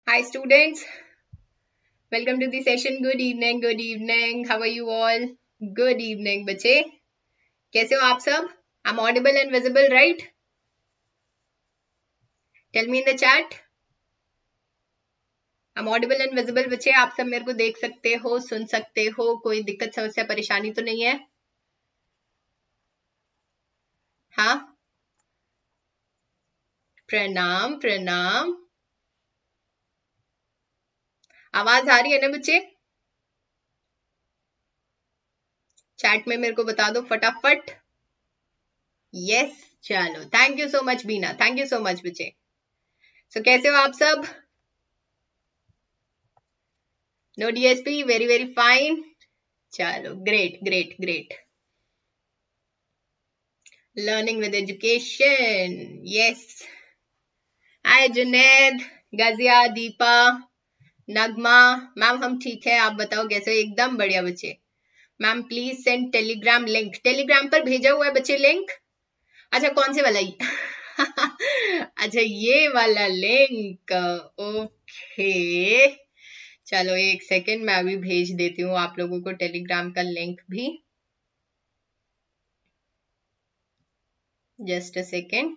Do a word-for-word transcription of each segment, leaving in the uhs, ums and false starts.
Hi students, welcome to the session. Good evening, good evening. How are you all? Good evening बच्चे, कैसे हो आप सब? I'm audible and visible, right? Tell me in the chat. I'm audible and visible बच्चे, आप सब मेरे को देख सकते हो, सुन सकते हो, कोई दिक्कत समस्या परेशानी तो नहीं है? हाँ, प्रणाम प्रणाम. आवाज आ रही है ना बच्चे? चैट में मेरे को बता दो फटाफट. यस, चलो. Thank you so much Bina, thank you so much बच्चे. सो कैसे हो आप सब? No DSP, very very fine. चलो, great great great. Learning with education. Yes. Hi Junaid, Gazia, Deepa, Nagma. Ma'am हम ठीक है, आप बताओ कैसे हो? एकदम बढ़िया बच्चे. Ma'am please send Telegram link. Telegram पर भेजा हुआ है बच्चे लिंक? अच्छा, कौन से वाला? अच्छा, ये वाला लिंक. ओके, चलो एक सेकेंड, मैं अभी भेज देती हूँ आप लोगों को टेलीग्राम का लिंक भी. Just a second.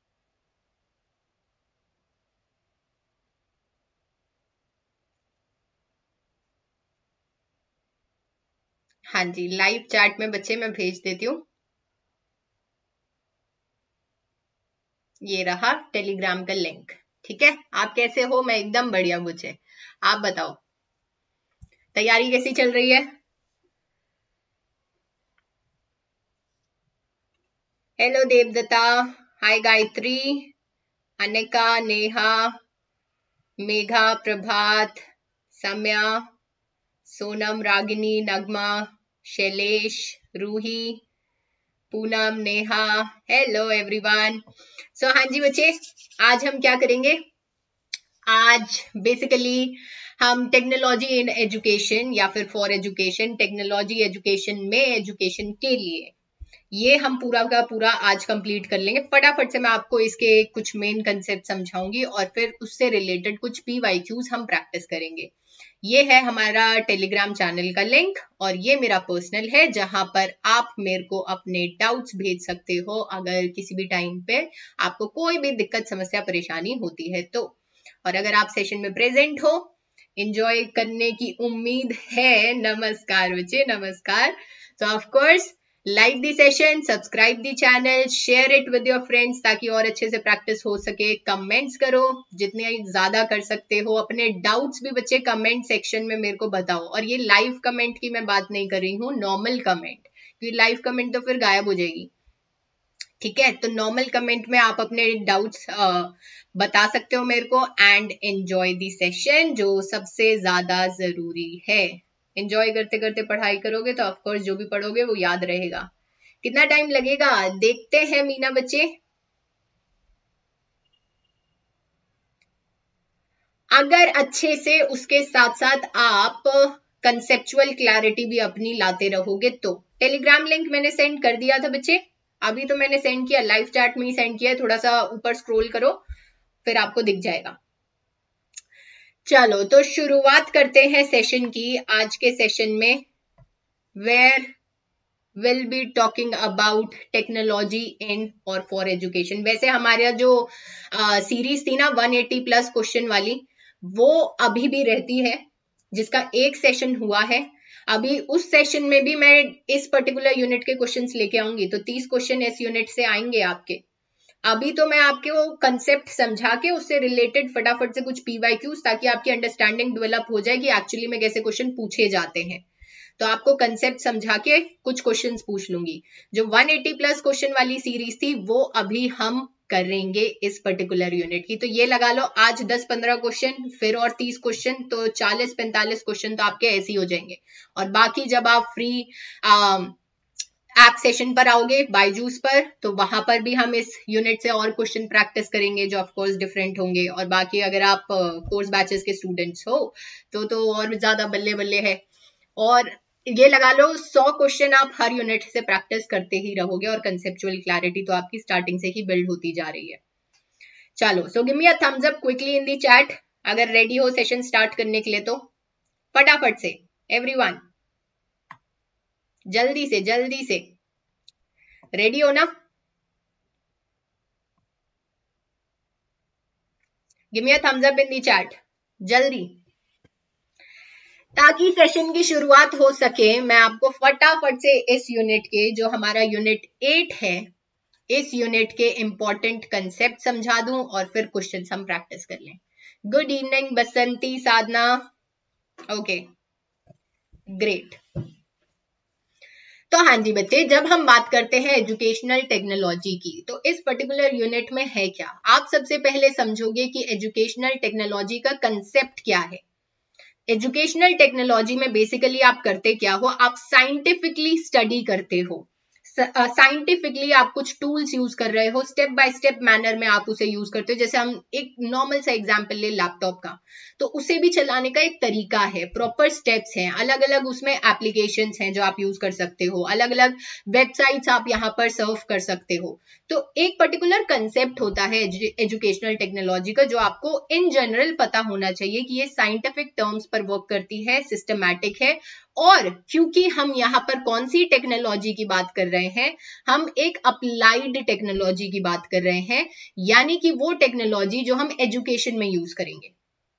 हाँ जी, लाइव चैट में बच्चे मैं भेज देती हूँ. ये रहा टेलीग्राम का लिंक. ठीक है, आप कैसे हो? मैं एकदम बढ़िया बच्चे. आप बताओ, तैयारी कैसी चल रही है? Hello Devdatta, hi Gayatri, Anika, Neha, Megha, Prabhat, Samya, Sonam, Ragini, Nagma, Shailesh, Roohi, Poonam, Neha. Hello everyone. So हाँ जी बच्चे, आज हम क्या करेंगे? आज बेसिकली हम टेक्नोलॉजी इन एजुकेशन या फिर फॉर एजुकेशन, टेक्नोलॉजी एजुकेशन में एजुकेशन के लिए, ये हम पूरा का पूरा आज कंप्लीट कर लेंगे. फटाफट से मैं आपको इसके कुछ मेन कंसेप्ट समझाऊंगी और फिर उससे रिलेटेड कुछ पीवाईक्यूज हम प्रैक्टिस करेंगे. ये है हमारा टेलीग्राम चैनल का लिंक और ये मेरा पर्सनल है, जहां पर आप मेरे को अपने डाउट्स भेज सकते हो अगर किसी भी टाइम पे आपको कोई भी दिक्कत समस्या परेशानी होती है तो. और अगर आप सेशन में प्रेजेंट हो, एंजॉय करने की उम्मीद है. नमस्कार बच्चे, नमस्कार. So of course, like the session, subscribe the channel, share it with your friends ताकि और अच्छे से प्रैक्टिस हो सके. कमेंट्स करो जितने ज्यादा कर सकते हो. अपने डाउट्स भी बच्चे कमेंट सेक्शन में मेरे को बताओ. और ये लाइव कमेंट की मैं बात नहीं कर रही हूँ, नॉर्मल कमेंट, क्योंकि लाइव कमेंट तो फिर गायब हो जाएगी. ठीक है, तो नॉर्मल कमेंट में आप अपने डाउट्स बता सकते हो मेरे को. एंड एंजॉय दी सेशन, जो सबसे ज्यादा जरूरी है. एंजॉय करते करते पढ़ाई करोगे तो ऑफकोर्स जो भी पढ़ोगे वो याद रहेगा. कितना टाइम लगेगा देखते हैं मीना बच्चे. अगर अच्छे से उसके साथ साथ आप कंसेप्चुअल क्लैरिटी भी अपनी लाते रहोगे तो. टेलीग्राम लिंक मैंने सेंड कर दिया था बच्चे, अभी तो मैंने सेंड किया, लाइव चैट में ही सेंड किया. थोड़ा सा ऊपर स्क्रॉल करो, फिर आपको दिख जाएगा. चलो तो शुरुआत करते हैं सेशन की. आज के सेशन में where will be talking about technology in और फॉर एजुकेशन. वैसे हमारा जो सीरीज थी ना वन एटी प्लस क्वेश्चन वाली, वो अभी भी रहती है, जिसका एक सेशन हुआ है. अभी उस सेशन में भी मैं इस पर्टिकुलर यूनिट के क्वेश्चंस लेके आऊंगी, तो तीस क्वेश्चन इस यूनिट से आएंगे आपके. अभी तो मैं आपके वो कंसेप्ट समझा के उससे रिलेटेड फटाफट से कुछ पीवाईक्यूज, ताकि आपकी अंडरस्टैंडिंग डेवलप हो जाए कि एक्चुअली में कैसे क्वेश्चन पूछे जाते हैं. तो आपको कंसेप्ट समझा के कुछ क्वेश्चंस पूछ लूंगी. जो वन एटी प्लस क्वेश्चन वाली सीरीज थी वो अभी हम करेंगे इस पर्टिकुलर यूनिट की. तो ये लगा लो आज दस पंद्रह क्वेश्चन, फिर और तीस क्वेश्चन, तो चालीस पैंतालीस क्वेश्चन तो आपके ऐसे ही हो जाएंगे. और बाकी जब आप फ्री ऐप सेशन पर आओगे बायजूस पर, तो वहां पर भी हम इस यूनिट से और क्वेश्चन प्रैक्टिस करेंगे जो ऑफ कोर्स डिफरेंट होंगे. और बाकी अगर आप कोर्स बैचेस के स्टूडेंट्स हो तो तो और ज्यादा बल्ले बल्ले है. और ये लगा लो सौ क्वेश्चन आप हर यूनिट से प्रैक्टिस करते ही रहोगे और कंसेप्चुअल क्लैरिटी तो आपकी स्टार्टिंग से ही बिल्ड होती जा रही है. चलो, so give me a thumbs up quickly in the chat अगर रेडी हो सेशन स्टार्ट करने के लिए तो फटाफट से एवरीवन, जल्दी से जल्दी से रेडी हो ना? Give me a thumbs up in the chat जल्दी, ताकि सेशन की शुरुआत हो सके। मैं आपको फटाफट से इस यूनिट के, जो हमारा यूनिट एट है, इस यूनिट के इंपॉर्टेंट कंसेप्ट समझा दूं और फिर क्वेश्चन हम प्रैक्टिस कर लें। Good evening Basanti, Sadhana, okay great. तो हाँ जी बच्चे, जब हम बात करते हैं एजुकेशनल टेक्नोलॉजी की, तो इस पर्टिकुलर यूनिट में है क्या, आप सबसे पहले समझोगे कि एजुकेशनल टेक्नोलॉजी का कंसेप्ट क्या है। एजुकेशनल टेक्नोलॉजी में बेसिकली आप करते क्या हो, आप साइंटिफिकली स्टडी करते हो, साइंटिफिकली uh, आप कुछ टूल्स यूज कर रहे हो, स्टेप बाय स्टेप मैनर में आप उसे यूज करते हो। जैसे हम एक नॉर्मल सा एग्जांपल ले लैपटॉप का, तो उसे भी चलाने का एक तरीका है, प्रॉपर स्टेप्स हैं, अलग अलग उसमें एप्लीकेशंस हैं जो आप यूज कर सकते हो, अलग अलग वेबसाइट्स आप यहाँ पर सर्व कर सकते हो। तो एक पर्टिकुलर कंसेप्ट होता है एजुकेशनल टेक्नोलॉजी का, जो आपको इन जनरल पता होना चाहिए कि ये साइंटिफिक टर्म्स पर वर्क करती है, सिस्टमैटिक है। और क्योंकि हम यहाँ पर कौन सी टेक्नोलॉजी की बात कर रहे हैं, हम एक अप्लाइड टेक्नोलॉजी की बात कर रहे हैं, यानी कि वो टेक्नोलॉजी जो हम एजुकेशन में यूज करेंगे।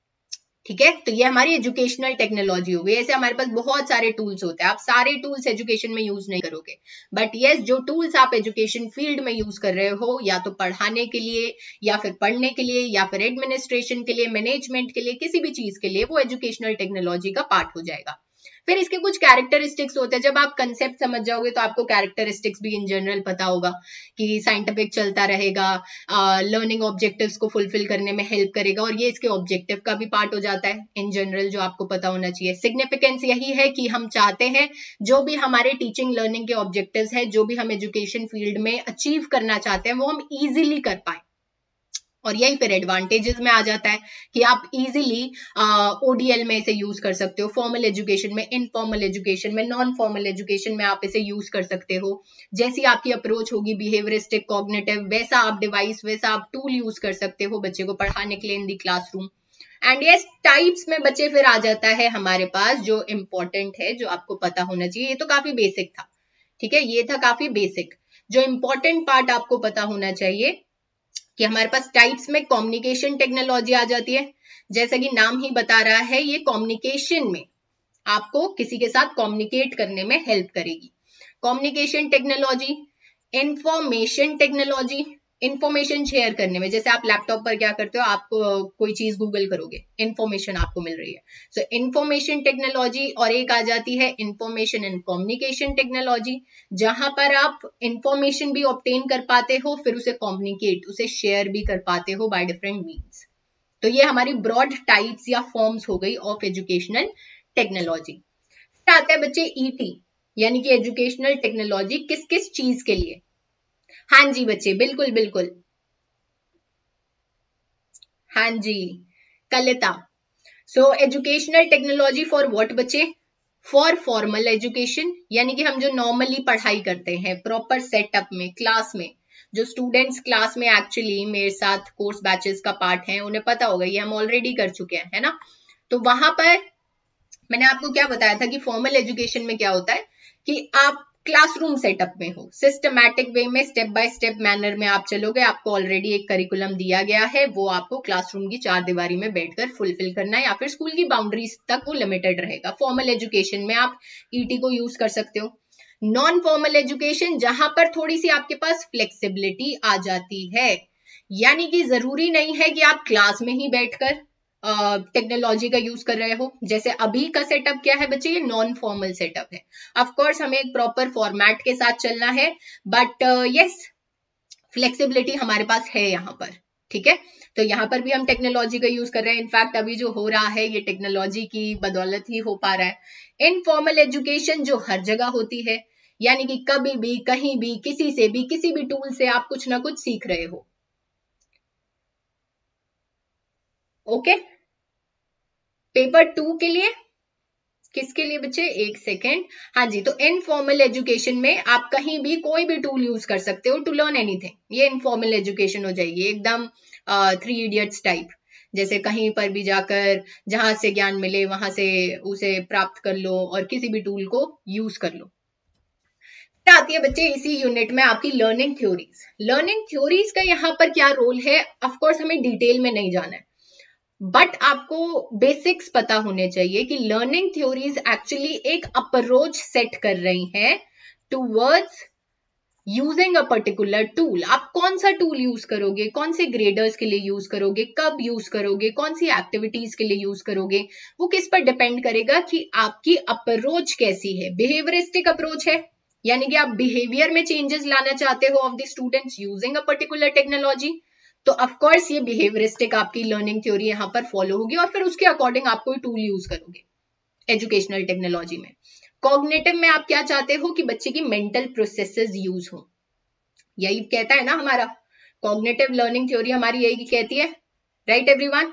ठीक है, तो ये हमारी एजुकेशनल टेक्नोलॉजी हो गई। ऐसे हमारे पास बहुत सारे टूल्स होते हैं, आप सारे टूल्स एजुकेशन में यूज नहीं करोगे, बट यस जो टूल्स आप एजुकेशन फील्ड में यूज कर रहे हो, या तो पढ़ाने के लिए, या फिर पढ़ने के लिए, या फिर एडमिनिस्ट्रेशन के लिए, मैनेजमेंट के लिए, किसी भी चीज के लिए, वो एजुकेशनल टेक्नोलॉजी का पार्ट हो जाएगा। फिर इसके कुछ कैरेक्टरिस्टिक्स होते हैं, जब आप कंसेप्ट समझ जाओगे तो आपको कैरेक्टरिस्टिक्स भी इन जनरल पता होगा कि साइंटिफिक चलता रहेगा, लर्निंग ऑब्जेक्टिव्स को फुलफिल करने में हेल्प करेगा, और ये इसके ऑब्जेक्टिव का भी पार्ट हो जाता है इन जनरल, जो आपको पता होना चाहिए। सिग्निफिकेंस यही है कि हम चाहते हैं जो भी हमारे टीचिंग लर्निंग के ऑब्जेक्टिव्स है, जो भी हम एजुकेशन फील्ड में अचीव करना चाहते हैं, वो हम इजीली कर पाए। और यही फिर एडवांटेजेस में आ जाता है कि आप इजीली ओडीएल में इसे यूज कर सकते हो, फॉर्मल एजुकेशन में, इनफॉर्मल एजुकेशन में, नॉन फॉर्मल एजुकेशन में आप इसे यूज कर सकते हो। जैसी आपकी अप्रोच होगी बिहेवियरिस्टिक, कॉग्निटिव, वैसा आप डिवाइस, वैसा आप टूल यूज कर सकते हो बच्चे को पढ़ाने के लिए in the classroom. And yes types में बच्चे फिर आ जाता है हमारे पास जो इंपॉर्टेंट है, जो आपको पता होना चाहिए। ये तो काफी बेसिक था, ठीक है, ये था काफी बेसिक। जो इंपॉर्टेंट पार्ट आपको पता होना चाहिए कि हमारे पास टाइप्स में कम्युनिकेशन टेक्नोलॉजी आ जाती है। जैसा कि नाम ही बता रहा है, ये कम्युनिकेशन में आपको किसी के साथ कम्युनिकेट करने में हेल्प करेगी। Communication technology, information technology, information share करने में, जैसे आप लैपटॉप पर क्या करते हो, आप कोई चीज गूगल करोगे, इंफॉर्मेशन आपको मिल रही है, सो इंफॉर्मेशन टेक्नोलॉजी। और एक आ जाती है इंफॉर्मेशन एंड कम्युनिकेशन टेक्नोलॉजी, जहां पर आप इंफॉर्मेशन भी ऑब्टेन कर पाते हो, फिर उसे कम्युनिकेट, उसे शेयर भी कर पाते हो बाय डिफरेंट मीन्स। तो ये हमारी ब्रॉड टाइप्स या फॉर्म्स हो गई ऑफ एजुकेशनल टेक्नोलॉजी। फिर आता है बच्चे ईटी, यानी कि एजुकेशनल टेक्नोलॉजी किस किस चीज के लिए। हाँ जी बच्चे, बिल्कुल बिल्कुल, हाँ जी Kalita. So educational technology for what बच्चे, फॉर फॉर्मल एजुकेशन, यानी कि हम जो नॉर्मली पढ़ाई करते हैं प्रॉपर सेटअप में, क्लास में, जो स्टूडेंट्स क्लास में एक्चुअली मेरे साथ कोर्स बैचेस का पार्ट है, उन्हें पता होगा, ये हम ऑलरेडी कर चुके हैं, है ना। तो वहां पर मैंने आपको क्या बताया था कि फॉर्मल एजुकेशन में क्या होता है कि आप क्लासरूम सेटअप में हो, सिस्टमैटिक वे में, स्टेप बाय स्टेप मैनर में आप चलोगे, आपको ऑलरेडी एक करिकुलम दिया गया है, वो आपको क्लासरूम की चार दीवारी में बैठकर फुलफिल करना है, या फिर स्कूल की बाउंड्रीज तक वो लिमिटेड रहेगा। फॉर्मल एजुकेशन में आप ईटी को यूज कर सकते हो। नॉन फॉर्मल एजुकेशन, जहां पर थोड़ी सी आपके पास फ्लेक्सिबिलिटी आ जाती है, यानी कि जरूरी नहीं है कि आप क्लास में ही बैठकर टेक्नोलॉजी uh, का यूज कर रहे हो। जैसे अभी का सेटअप क्या है बच्चे, ये नॉन फॉर्मल सेटअप है। ऑफ कोर्स हमें एक प्रॉपर फॉर्मेट के साथ चलना है, बट यस फ्लेक्सिबिलिटी हमारे पास है यहाँ पर, ठीक है। तो यहाँ पर भी हम टेक्नोलॉजी का यूज कर रहे हैं। इनफैक्ट अभी जो हो रहा है ये टेक्नोलॉजी की बदौलत ही हो पा रहा है। इनफॉर्मल एजुकेशन जो हर जगह होती है, यानी कि कभी भी, कहीं भी, किसी से भी, किसी भी टूल से आप कुछ ना कुछ सीख रहे हो। Okay okay? पेपर टू के लिए, किसके लिए बच्चे, एक सेकेंड, हाँ जी, तो इनफॉर्मल एजुकेशन में आप कहीं भी कोई भी टूल यूज कर सकते हो टू लर्न एनीथिंग। ये इनफॉर्मल एजुकेशन हो जाएगी, एकदम थ्री इडियट्स टाइप। जैसे कहीं पर भी जाकर जहां से ज्ञान मिले वहां से उसे प्राप्त कर लो और किसी भी टूल को यूज कर लो। आती है बच्चे इसी यूनिट में आपकी लर्निंग थ्योरीज। लर्निंग थ्योरीज का यहाँ पर क्या रोल है, ऑफ कोर्स हमें डिटेल में नहीं जाना है, बट आपको बेसिक्स पता होने चाहिए कि लर्निंग थ्योरीज एक्चुअली एक अप्रोच सेट कर रही हैं towards using a particular tool. आप कौन सा टूल यूज करोगे, कौन से ग्रेडर्स के लिए यूज करोगे, कब यूज करोगे, कौन सी एक्टिविटीज के लिए यूज करोगे, वो किस पर डिपेंड करेगा कि आपकी अप्रोच कैसी है। बिहेवियरिस्टिक अप्रोच है, यानी कि आप बिहेवियर में चेंजेस लाना चाहते हो of the students using a particular technology, तो ऑफ कोर्स ये बिहेवियरिस्टिक आपकी लर्निंग थ्योरी यहां पर फॉलो होगी और फिर उसके अकॉर्डिंग आप कोई टूल यूज करोगे एजुकेशनल टेक्नोलॉजी में। कॉग्निटिव में आप क्या चाहते हो कि बच्चे की मेंटल प्रोसेसेस यूज हो, यही कहता है ना हमारा कॉग्निटिव लर्निंग थ्योरी, हमारी यही कहती है, राइट एवरीवन,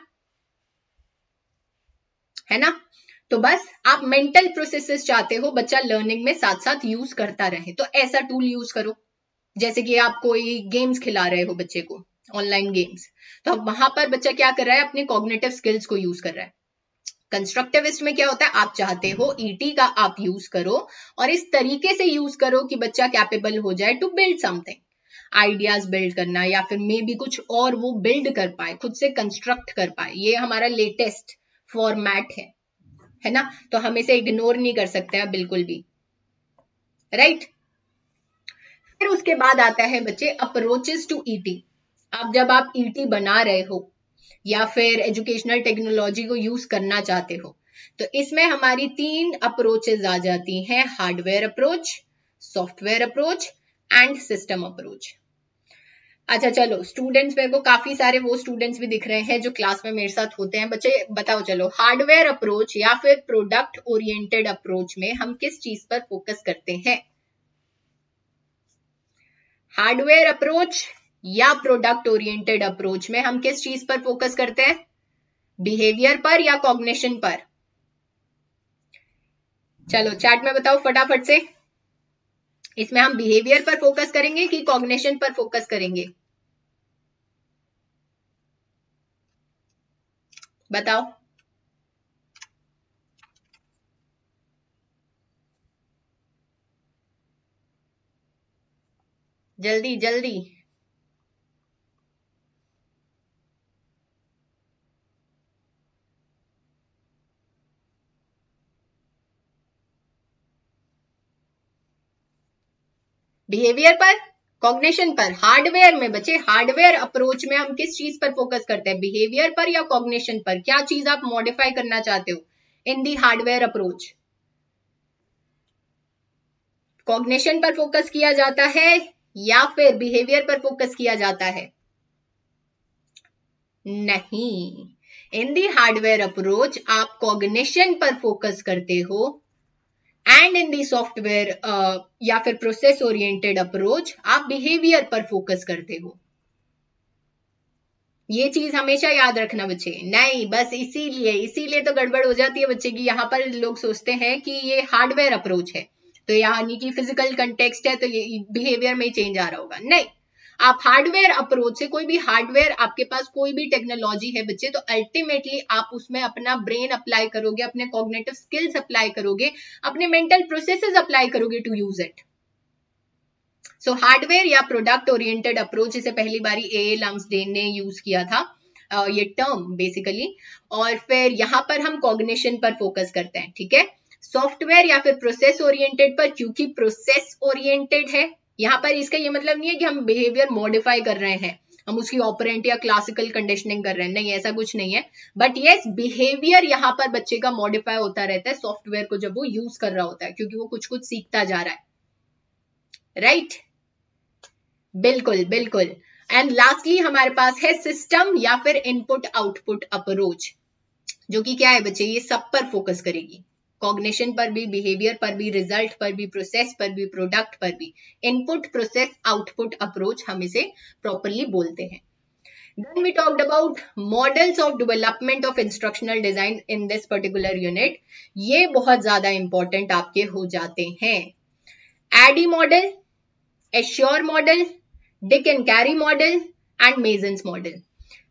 है ना। तो बस आप मेंटल प्रोसेसेस चाहते हो बच्चा लर्निंग में साथ साथ यूज करता रहे, तो ऐसा टूल यूज करो। जैसे कि आप कोई गेम्स खिला रहे हो बच्चे को, ऑनलाइन गेम्स, तो अब वहां पर बच्चा क्या कर रहा है, अपने कॉग्निटिव स्किल्स को यूज कर रहा है। कंस्ट्रक्टिविस्ट में क्या होता है, आप चाहते हो ईटी का आप यूज करो और इस तरीके से यूज करो कि बच्चा कैपेबल हो जाए to build something, ideas build करना या फिर मे भी कुछ और वो बिल्ड कर पाए, खुद से कंस्ट्रक्ट कर पाए। ये हमारा लेटेस्ट फॉर्मेट है, है ना, तो हम इसे इग्नोर नहीं कर सकते हैं बिल्कुल भी, राइट। फिर उसके बाद आता है बच्चे अप्रोचेस टू ईटी। अब जब आप ईटी बना रहे हो या फिर एजुकेशनल टेक्नोलॉजी को यूज करना चाहते हो, तो इसमें हमारी तीन अप्रोचेस आ जाती हैं, hardware approach, software approach and system approach. अच्छा चलो स्टूडेंट्स, मेरे को काफी सारे वो स्टूडेंट्स भी दिख रहे हैं जो क्लास में मेरे साथ होते हैं। बच्चे बताओ, चलो हार्डवेयर अप्रोच या फिर प्रोडक्ट ओरिएंटेड अप्रोच में हम किस चीज पर फोकस करते हैं? हार्डवेयर अप्रोच या प्रोडक्ट ओरिएंटेड अप्रोच में हम किस चीज पर फोकस करते हैं? बिहेवियर पर या कॉग्निशन पर? चलो चैट में बताओ फटाफट से, इसमें हम बिहेवियर पर फोकस करेंगे कि कॉग्निशन पर फोकस करेंगे? बताओ जल्दी जल्दी। बिहेवियर पर, कॉग्निशन पर? हार्डवेयर में बच्चे, हार्डवेयर अप्रोच में हम किस चीज पर फोकस करते हैं, बिहेवियर पर या कॉग्निशन पर? क्या चीज आप मॉडिफाई करना चाहते हो in the hardware approach? Cognition पर फोकस किया जाता है या फिर बिहेवियर पर फोकस किया जाता है? नहीं, इन दी हार्डवेयर अप्रोच आप कॉग्निशन पर फोकस करते हो एंड इन दी सॉफ्टवेयर या फिर प्रोसेस ओरिएंटेड अप्रोच आप बिहेवियर पर फोकस करते हो। ये चीज हमेशा याद रखना बच्चे। नहीं, बस इसीलिए इसीलिए तो गड़बड़ हो जाती है बच्चे की। यहाँ पर लोग सोचते हैं कि ये हार्डवेयर अप्रोच है, तो यानी कि फिजिकल कंटेक्स्ट है तो ये बिहेवियर में ही चेंज आ रहा होगा। नहीं, आप हार्डवेयर अप्रोच से, कोई भी हार्डवेयर आपके पास कोई भी टेक्नोलॉजी है बच्चे, तो अल्टीमेटली आप उसमें अपना ब्रेन अप्लाई करोगे, अपने कॉग्निटिव स्किल्स अप्लाई करोगे, अपने मेंटल प्रोसेसेस अप्लाई करोगे to use it. So hardware या प्रोडक्ट ओरिएंटेड अप्रोच, इसे पहली बारी ए ए लम्सडेन ने यूज किया था uh, ये टर्म बेसिकली, और फिर यहाँ पर हम कॉग्निशन पर फोकस करते हैं, ठीक है। सॉफ्टवेयर या फिर प्रोसेस ओरिएंटेड पर, क्योंकि प्रोसेस ओरिएंटेड है यहाँ पर, इसका ये मतलब नहीं है कि हम बिहेवियर मॉडिफाई कर रहे हैं, हम उसकी ऑपरेंट या क्लासिकल कंडीशनिंग कर रहे हैं, नहीं ऐसा कुछ नहीं है। बट यस, बिहेवियर यहाँ पर बच्चे का मॉडिफाई होता रहता है सॉफ्टवेयर को जब वो यूज कर रहा होता है, क्योंकि वो कुछ कुछ सीखता जा रहा है, राइट right? बिल्कुल बिल्कुल। एंड लास्टली हमारे पास है सिस्टम या फिर इनपुट आउटपुट अप्रोच, जो कि क्या है बच्चे, ये सब पर फोकस करेगी, कॉग्निशन पर भी, बिहेवियर पर भी, रिजल्ट पर भी, प्रोसेस पर भी, प्रोडक्ट पर भी। इनपुट प्रोसेस आउटपुट अप्रोच हम इसे प्रॉपरली बोलते हैं। Then we talked about models of development of instructional design in this particular unit. ये बहुत ज्यादा इंपॉर्टेंट आपके हो जाते हैं। ADDIE model, ASSURE model, Dick and Carey model and Mason's model.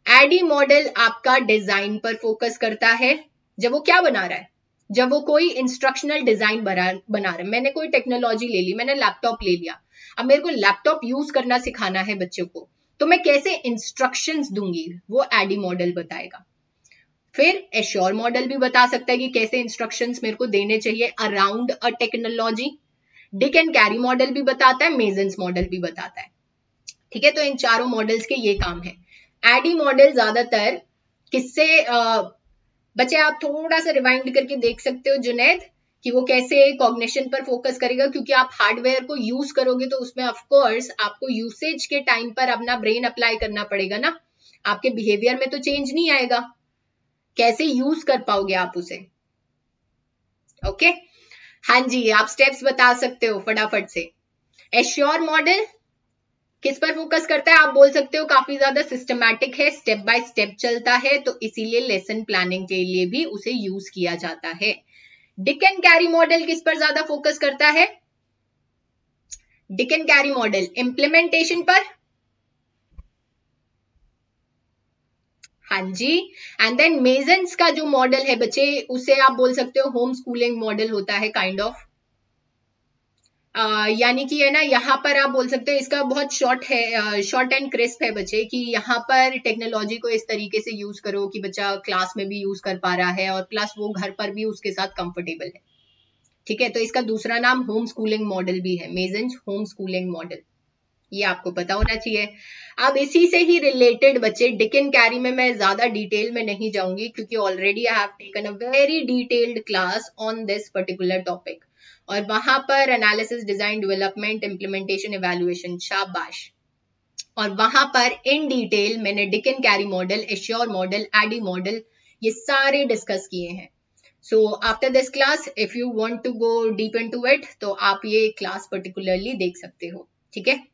ADDIE model आपका डिजाइन पर फोकस करता है। जब वो क्या बना रहा है, जब वो कोई इंस्ट्रक्शनल डिजाइन बना बना रहा है, मैंने कोई टेक्नोलॉजी ले ली, मैंने लैपटॉप ले लिया, अब मेरे को लैपटॉप यूज करना सिखाना है बच्चों को, तो मैं कैसे इंस्ट्रक्शंस दूंगी वो एडी मॉडल बताएगा। फिर एश्योर मॉडल भी बता सकता है कि कैसे इंस्ट्रक्शंस मेरे को देने चाहिए around a technology. Dick and Carey model भी बताता है, मेजन्स मॉडल भी बताता है। ठीक है, तो इन चारों मॉडल्स के ये काम है। एडी मॉडल ज्यादातर किससे, बच्चे आप थोड़ा सा रिवाइंड करके देख सकते हो जुनैद, कि वो कैसे कॉग्निशन पर फोकस करेगा, क्योंकि आप हार्डवेयर को यूज करोगे तो उसमें ऑफ कोर्स आपको यूसेज के टाइम पर अपना ब्रेन अप्लाई करना पड़ेगा ना, आपके बिहेवियर में तो चेंज नहीं आएगा, कैसे यूज कर पाओगे आप उसे। ओके, हाँ जी, आप स्टेप्स बता सकते हो फटाफट से। एश्योर मॉडल किस पर फोकस करता है, आप बोल सकते हो काफी ज्यादा सिस्टमैटिक है, स्टेप बाय स्टेप चलता है, तो इसीलिए लेसन प्लानिंग के लिए भी उसे यूज किया जाता है। डिक एंड कैरी मॉडल किस पर ज्यादा फोकस करता है, Dick and Carey model implementation पर, हाँ जी। एंड देन मेजन्स का जो मॉडल है बच्चे, उसे आप बोल सकते हो होम स्कूलिंग मॉडल होता है काइंड ऑफ, Uh, यानी कि है ना, यहाँ पर आप बोल सकते हो इसका बहुत शॉर्ट है, शॉर्ट एंड क्रिस्प है बच्चे, कि यहाँ पर टेक्नोलॉजी को इस तरीके से यूज करो कि बच्चा क्लास में भी यूज कर पा रहा है और प्लस वो घर पर भी उसके साथ कंफर्टेबल है। ठीक है, तो इसका दूसरा नाम होम स्कूलिंग मॉडल भी है, मेजन्स होम स्कूलिंग मॉडल, ये आपको पता होना चाहिए। अब इसी से ही रिलेटेड बच्चे डिक एंड कैरी में मैं ज्यादा डिटेल में नहीं जाऊंगी, क्योंकि already I have taken a very detailed class on this particular topic, और वहां पर analysis, design, development, implementation, evaluation, शाबाश, और वहां पर इन डिटेल मैंने Dick and Carey model, ASSURE model, ADDIE model, ये सारे डिस्कस किए हैं। So after this class if you want to go deep into it, तो आप ये क्लास पर्टिकुलरली देख सकते हो। ठीक है,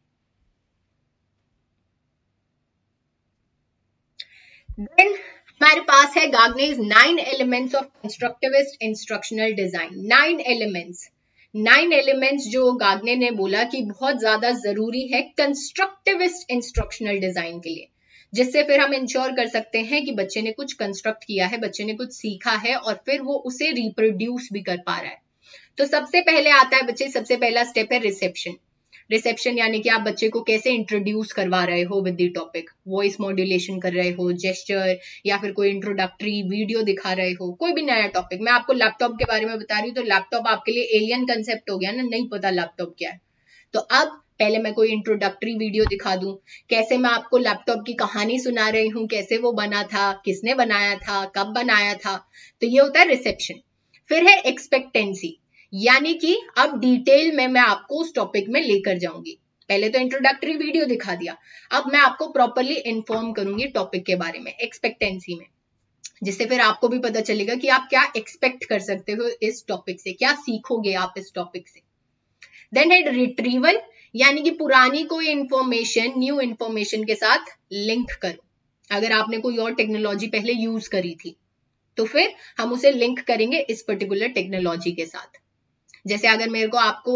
देन हमारे पास है Gagne's nine elements of constructivist instructional design. Nine elements, nine elements जो गाग्ने ने बोला कि बहुत ज्यादा जरूरी है कंस्ट्रक्टिविस्ट इंस्ट्रक्शनल डिजाइन के लिए, जिससे फिर हम इंश्योर कर सकते हैं कि बच्चे ने कुछ कंस्ट्रक्ट किया है, बच्चे ने कुछ सीखा है और फिर वो उसे रिप्रोड्यूस भी कर पा रहा है। तो सबसे पहले आता है बच्चे, सबसे पहला स्टेप है रिसेप्शन। रिसेप्शन यानी कि आप बच्चे को कैसे इंट्रोड्यूस करवा रहे हो with the topic, voice modulation कर रहे हो, जेस्चर, या फिर कोई इंट्रोडक्टरी वीडियो दिखा रहे हो, कोई भी नया टॉपिक। मैं आपको लैपटॉप के बारे में बता रही हूँ, तो लैपटॉप आपके लिए एलियन कंसेप्ट हो गया ना, नहीं पता लैपटॉप क्या है। तो अब पहले मैं कोई इंट्रोडक्टरी वीडियो दिखा दूं, कैसे मैं आपको लैपटॉप की कहानी सुना रही हूँ, कैसे वो बना था, किसने बनाया था, कब बनाया था, तो ये होता है रिसेप्शन। फिर है एक्सपेक्टेंसी, यानी कि अब डिटेल में मैं आपको उस टॉपिक में लेकर जाऊंगी। पहले तो इंट्रोडक्टरी वीडियो दिखा दिया, अब मैं आपको प्रॉपरली इन्फॉर्म करूंगी टॉपिक के बारे में एक्सपेक्टेंसी में, जिससे फिर आपको भी पता चलेगा कि आप क्या एक्सपेक्ट कर सकते हो इस टॉपिक से, क्या सीखोगे आप इस टॉपिक से। देन है रिट्रीवल, यानी कि पुरानी कोई इंफॉर्मेशन न्यू इंफॉर्मेशन के साथ लिंक करो। अगर आपने कोई और टेक्नोलॉजी पहले यूज करी थी तो फिर हम उसे लिंक करेंगे इस पर्टिकुलर टेक्नोलॉजी के साथ। जैसे अगर मेरे को आपको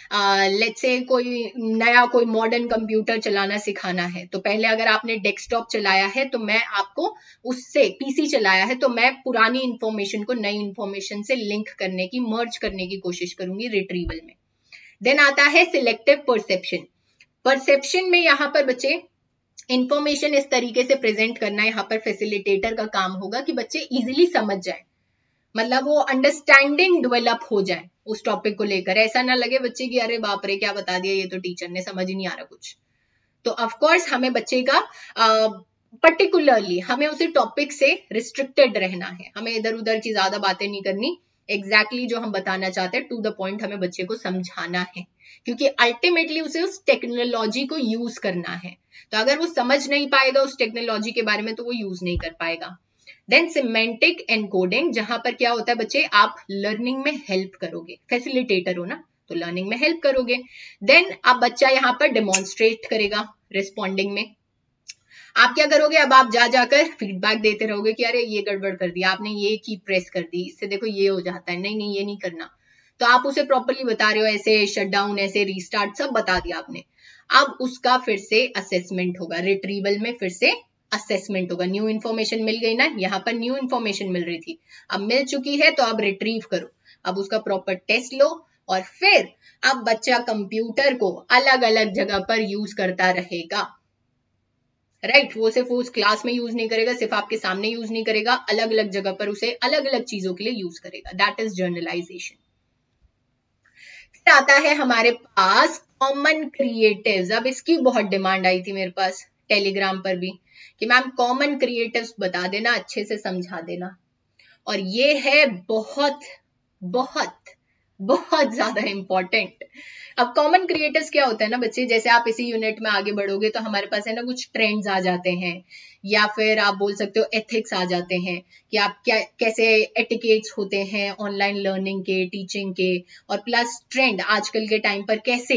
लेट्स से कोई नया कोई मॉडर्न कंप्यूटर चलाना सिखाना है, तो पहले अगर आपने डेस्कटॉप चलाया है तो मैं आपको उससे, पीसी चलाया है तो मैं पुरानी इंफॉर्मेशन को नई इंफॉर्मेशन से लिंक करने की, मर्ज करने की कोशिश करूंगी रिट्रीवल में। देन आता है सिलेक्टिव परसेप्शन। परसेप्शन में यहाँ पर बच्चे इंफॉर्मेशन इस तरीके से प्रेजेंट करना, यहाँ पर फैसिलिटेटर का काम होगा कि बच्चे इजीली समझ जाए, मतलब वो अंडरस्टैंडिंग डेवलप हो जाए उस टॉपिक को लेकर, ऐसा ना लगे बच्चे की अरे बाप रे क्या बता दिया ये तो टीचर ने, समझ ही नहीं आ रहा कुछ। तो ऑफ कोर्स हमें बच्चे का पर्टिकुलरली uh, हमें उसी टॉपिक से रिस्ट्रिक्टेड रहना है, हमें इधर उधर की ज्यादा बातें नहीं करनी, एग्जैक्टली exactly जो हम बताना चाहते हैं टू द पॉइंट हमें बच्चे को समझाना है, क्योंकि अल्टीमेटली उसे उस टेक्नोलॉजी को यूज करना है। तो अगर वो समझ नहीं पाएगा उस टेक्नोलॉजी के बारे में तो वो यूज नहीं कर पाएगा। देन सिमेंटिक एनकोडिंग, जहां पर क्या होता है बच्चे, आप लर्निंग में हेल्प करोगे, फैसिलिटेटर हो ना तो लर्निंग में हेल्प करोगे। देन अब बच्चा यहाँ पर डेमोन्स्ट्रेट करेगा रिस्पॉन्डिंग में, आप क्या करोगे, अब आप जा जाकर फीडबैक देते रहोगे कि अरे ये गड़बड़ कर दिया आपने, ये की प्रेस कर दी, इससे देखो ये हो जाता है, नहीं नहीं ये नहीं करना। तो आप उसे प्रॉपरली बता रहे हो, ऐसे शटडाउन, ऐसे रीस्टार्ट, सब बता दिया आपने। अब उसका फिर से असेसमेंट होगा, रिट्रीवल में फिर से असेसमेंट होगा। न्यू इन्फॉर्मेशन मिल गई ना, यहाँ पर न्यू इन्फॉर्मेशन मिल रही थी, अब मिल चुकी है तो अब रिट्रीव करो, अब उसका प्रॉपर टेस्ट लो और फिर अब बच्चा कंप्यूटर को अलग अलग जगह पर यूज करता रहेगा। Right right? वो सिर्फ उस क्लास में यूज नहीं करेगा, सिर्फ आपके सामने यूज नहीं करेगा, अलग अलग जगह पर उसे अलग अलग चीजों के लिए यूज करेगा। That is generalization. फिर आता है हमारे पास कॉमन क्रिएटिव्स। अब इसकी बहुत डिमांड आई थी मेरे पास टेलीग्राम पर भी कि मैम कॉमन क्रिएटिव्स बता देना, अच्छे से समझा देना। और ये है बहुत बहुत बहुत ज्यादा इंपॉर्टेंट। अब कॉमन क्रिएटर्स क्या होता है ना बच्चे, जैसे आप इसी यूनिट में आगे बढ़ोगे तो हमारे पास है ना कुछ ट्रेंड्स आ जाते हैं, या फिर आप बोल सकते हो एथिक्स आ जाते हैं कि आप क्या कैसे एटिकेट्स होते हैं ऑनलाइन लर्निंग के, टीचिंग के, और प्लस ट्रेंड आजकल के टाइम पर कैसे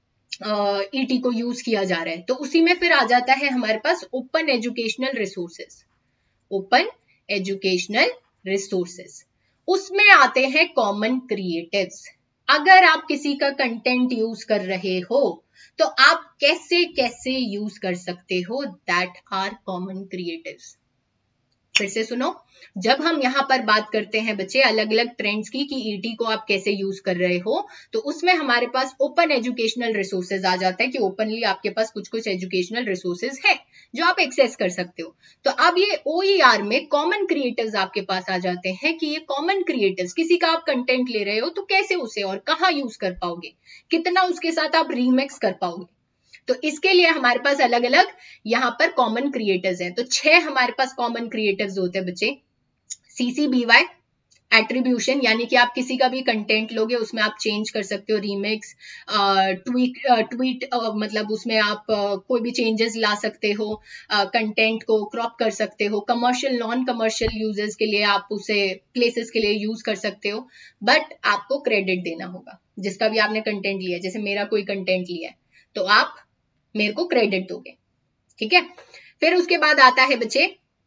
ईटी uh, को यूज किया जा रहा है। तो उसी में फिर आ जाता है हमारे पास open educational resources. Open educational resources, उसमें आते हैं कॉमन क्रिएटिव्स। अगर आप किसी का कंटेंट यूज कर रहे हो तो आप कैसे कैसे यूज कर सकते हो, दैट आर कॉमन क्रिएटिव्स। फिर से सुनो, जब हम यहाँ पर बात करते हैं बच्चे अलग अलग ट्रेंड्स की कि ईटी को आप कैसे यूज कर रहे हो, तो उसमें हमारे पास ओपन एजुकेशनल रिसोर्सेज आ जाता है कि ओपनली आपके पास कुछ कुछ एजुकेशनल रिसोर्सेज है जो आप एक्सेस कर सकते हो। तो अब ये ओईआर में कॉमन क्रिएटिव्स आपके पास आ जाते हैं कि ये कॉमन क्रिएटिव्स, किसी का आप कंटेंट ले रहे हो तो कैसे उसे और कहाँ यूज कर पाओगे, कितना उसके साथ आप रीमिक्स कर पाओगे। तो इसके लिए हमारे पास अलग अलग यहाँ पर कॉमन क्रिएटर्स हैं। तो छह हमारे पास कॉमन क्रिएटर्स होते हैं बच्चे। सीसीबीवाई एट्रीब्यूशन, यानी कि आप किसी का भी कंटेंट लोगे उसमें आप चेंज कर सकते हो, रीमिक्स, ट्वीट ट्वीट मतलब उसमें आप uh, कोई भी चेंजेस ला सकते हो, कंटेंट uh, को क्रॉप कर सकते हो। कमर्शियल नॉन कमर्शियल यूजर्स के लिए आप उसे प्लेसेस के लिए यूज कर सकते हो, बट आपको क्रेडिट देना होगा जिसका भी आपने कंटेंट लिया। जैसे मेरा कोई कंटेंट लिया है तो आप मेरे को क्रेडिट दोगे, ठीक है। फिर उसके बाद आता है बच्चे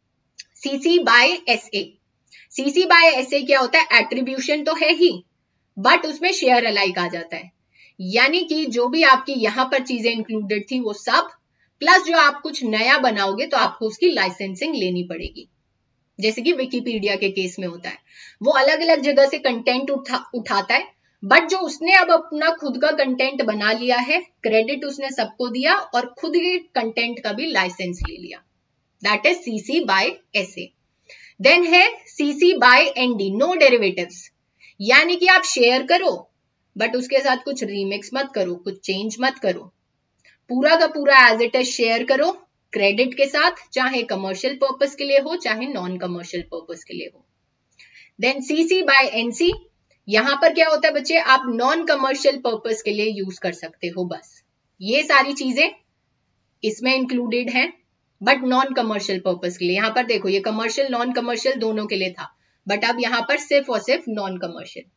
CC by SA. CC by SA क्या होता है, एट्रीब्यूशन तो है ही बट उसमें शेयर अलाइक आ जाता है, यानी कि जो भी आपकी यहां पर चीजें इंक्लूडेड थी वो सब, प्लस जो आप कुछ नया बनाओगे तो आपको उसकी लाइसेंसिंग लेनी पड़ेगी। जैसे कि विकिपीडिया के केस में होता है, वो अलग अलग जगह से कंटेंट उठा उठाता है, बट जो उसने अब अपना खुद का कंटेंट बना लिया है, क्रेडिट उसने सबको दिया और खुद के कंटेंट का भी लाइसेंस ले लिया। That is CC by SA. Then है CC by ND, no derivatives, यानी कि आप शेयर करो बट उसके साथ कुछ रीमिक्स मत करो, कुछ चेंज मत करो, पूरा का पूरा एज इट इज शेयर करो क्रेडिट के साथ, चाहे कमर्शियल पर्पस के लिए हो चाहे नॉन कमर्शियल पर्पस के लिए हो। देन सीसी बाय एनसी, यहां पर क्या होता है बच्चे, आप नॉन कमर्शियल पर्पस के लिए यूज कर सकते हो। बस ये सारी चीजें इसमें इंक्लूडेड हैं, बट नॉन कमर्शियल पर्पस के लिए। यहां पर देखो ये कमर्शियल नॉन कमर्शियल दोनों के लिए था, बट अब यहां पर सिर्फ और सिर्फ नॉन कमर्शियल,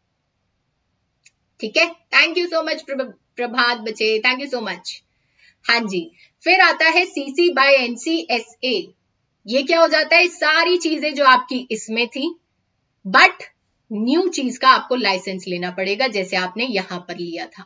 ठीक है। Thank you so much Prabhat बच्चे, थैंक यू सो मच। हाँ जी, फिर आता है सीसी बाय एनसी एसए। ये क्या हो जाता है, सारी चीजें जो आपकी इसमें थी बट न्यू चीज का आपको लाइसेंस लेना पड़ेगा जैसे आपने यहां पर लिया था।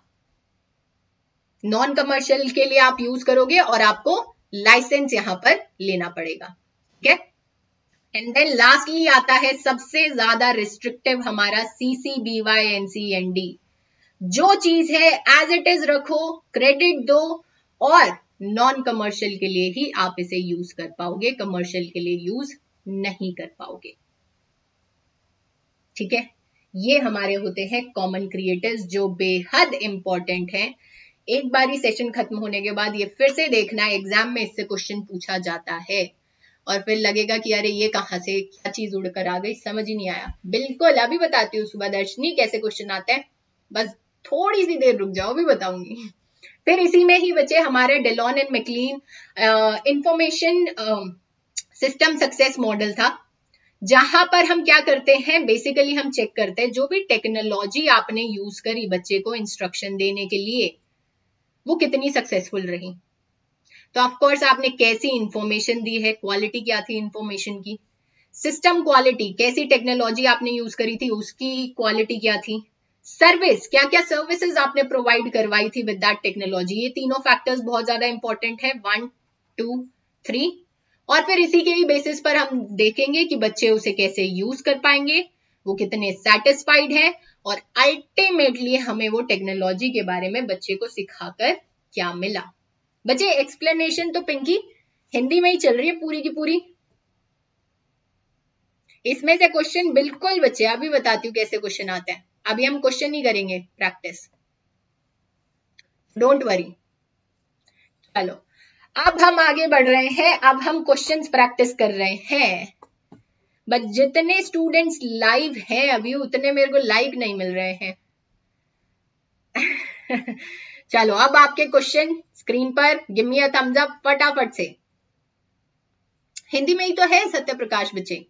नॉन कमर्शियल के लिए आप यूज करोगे और आपको लाइसेंस यहां पर लेना पड़ेगा, ठीक है। एंड देन लास्टली आता है सबसे ज्यादा रिस्ट्रिक्टिव हमारा सीसीबीवाई एनसीएनडी। जो चीज है एज इट इज रखो, क्रेडिट दो और नॉन कमर्शियल के लिए ही आप इसे यूज कर पाओगे, कमर्शियल के लिए यूज नहीं कर पाओगे, ठीक है। ये हमारे होते हैं कॉमन क्रिएटर्स जो बेहद इंपॉर्टेंट हैं। एक बारी सेशन खत्म होने के बाद ये फिर से देखना, एग्जाम में इससे क्वेश्चन पूछा जाता है और फिर लगेगा कि अरे ये कहां से क्या चीज उड़कर आ गई, समझ ही नहीं आया। बिल्कुल अभी बताती हूँ सुबह दर्शनी कैसे क्वेश्चन आते हैं, बस थोड़ी सी देर रुक जाओ, अभी बताऊंगी। फिर इसी में ही बचे हमारे DeLone and McLean information system success model था, जहां पर हम क्या करते हैं, बेसिकली हम चेक करते हैं जो भी टेक्नोलॉजी आपने यूज करी बच्चे को इंस्ट्रक्शन देने के लिए वो कितनी सक्सेसफुल रही। तो ऑफ कोर्स आपने कैसी इंफॉर्मेशन दी है, क्वालिटी क्या थी इंफॉर्मेशन की, सिस्टम क्वालिटी, कैसी टेक्नोलॉजी आपने यूज करी थी उसकी क्वालिटी क्या थी, सर्विस, क्या क्या सर्विसेज आपने प्रोवाइड करवाई थी विद दैट टेक्नोलॉजी। ये तीनों फैक्टर्स बहुत ज्यादा इंपॉर्टेंट है, वन टू थ्री। और फिर इसी के ही बेसिस पर हम देखेंगे कि बच्चे उसे कैसे यूज कर पाएंगे, वो कितने सेटिस्फाइड है, और अल्टीमेटली हमें वो टेक्नोलॉजी के बारे में बच्चे को सिखाकर क्या मिला। बच्चे एक्सप्लेनेशन तो पिंकी हिंदी में ही चल रही है पूरी की पूरी। इसमें से क्वेश्चन बिल्कुल बच्चे, अभी बताती हूँ कैसे क्वेश्चन आते हैं। अभी हम क्वेश्चन ही करेंगे प्रैक्टिस, डोंट वरी। चलो अब हम आगे बढ़ रहे हैं, अब हम क्वेश्चंस प्रैक्टिस कर रहे हैं। बट जितने स्टूडेंट्स लाइव हैं अभी, उतने मेरे को लाइक नहीं मिल रहे हैं। चलो अब आपके क्वेश्चन स्क्रीन पर, give me a thumbs up फटाफट से। हिंदी में ही तो है सत्य प्रकाश बच्चे।